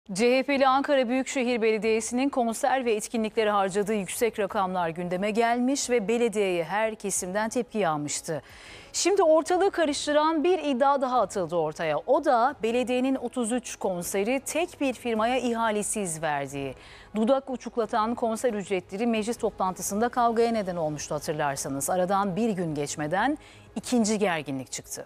CHP'li Ankara Büyükşehir Belediyesi'nin konser ve etkinliklere harcadığı yüksek rakamlar gündeme gelmiş ve belediyeye her kesimden tepki yağmıştı. Şimdi ortalığı karıştıran bir iddia daha atıldı ortaya. O da belediyenin 33 konseri tek bir firmaya ihalesiz verdiği. Dudak uçuklatan konser ücretleri meclis toplantısında kavgaya neden olmuştu hatırlarsanız. Aradan bir gün geçmeden ikinci gerginlik çıktı.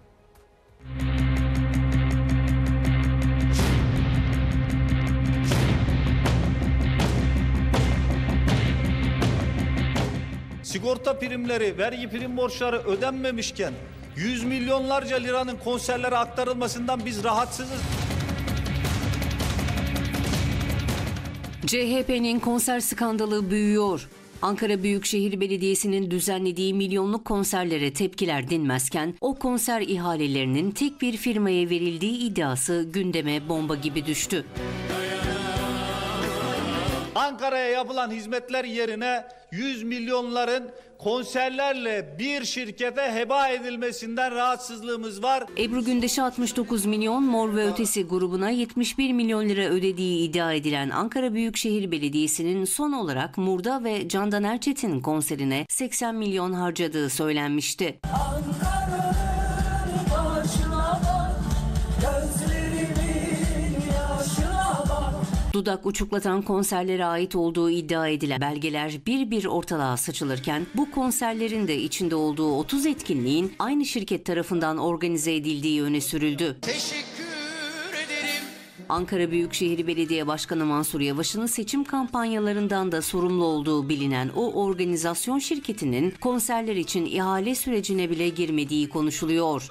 Sigorta primleri, vergi prim borçları ödenmemişken 100 milyonlarca liranın konserlere aktarılmasından biz rahatsızız. CHP'nin konser skandalı büyüyor. Ankara Büyükşehir Belediyesi'nin düzenlediği milyonluk konserlere tepkiler dinmezken o konser ihalelerinin tek bir firmaya verildiği iddiası gündeme bomba gibi düştü. Ankara'ya yapılan hizmetler yerine 100 milyonların konserlerle bir şirkete heba edilmesinden rahatsızlığımız var. Ebru Gündeş'e 69 milyon, Mor ve Ötesi grubuna 71 milyon lira ödediği iddia edilen Ankara Büyükşehir Belediyesi'nin son olarak Murda ve Candan Erçetin konserine 80 milyon harcadığı söylenmişti. Dudak uçuklatan konserlere ait olduğu iddia edilen belgeler bir bir ortalığa saçılırken bu konserlerin de içinde olduğu 30 etkinliğin aynı şirket tarafından organize edildiği öne sürüldü. Teşekkür ederim. Ankara Büyükşehir Belediye Başkanı Mansur Yavaş'ın seçim kampanyalarından da sorumlu olduğu bilinen o organizasyon şirketinin konserler için ihale sürecine bile girmediği konuşuluyor.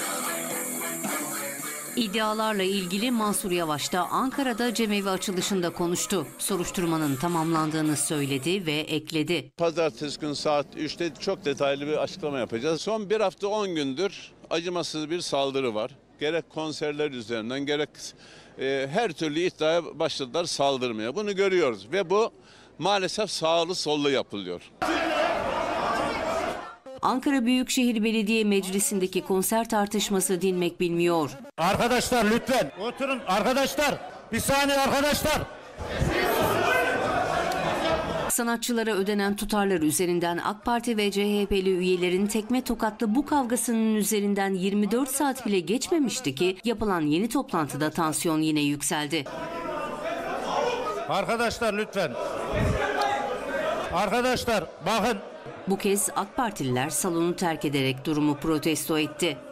İddialarla ilgili Mansur Yavaş da Ankara'da cemevi açılışında konuştu. Soruşturmanın tamamlandığını söyledi ve ekledi. Pazartesi günü saat 3'te çok detaylı bir açıklama yapacağız. Son bir hafta 10 gündür acımasız bir saldırı var. Gerek konserler üzerinden gerek her türlü iddiaya başladılar saldırmaya. Bunu görüyoruz ve bu maalesef sağlı sollu yapılıyor. Ankara Büyükşehir Belediye Meclisi'ndeki konser tartışması dinmek bilmiyor. Arkadaşlar lütfen oturun arkadaşlar. Bir saniye arkadaşlar. Sanatçılara ödenen tutarlar üzerinden AK Parti ve CHP'li üyelerin tekme tokatlı bu kavgasının üzerinden 24 saat bile geçmemişti ki yapılan yeni toplantıda tansiyon yine yükseldi. Arkadaşlar lütfen. Arkadaşlar bakın. Bu kez AK Partililer salonu terk ederek durumu protesto etti.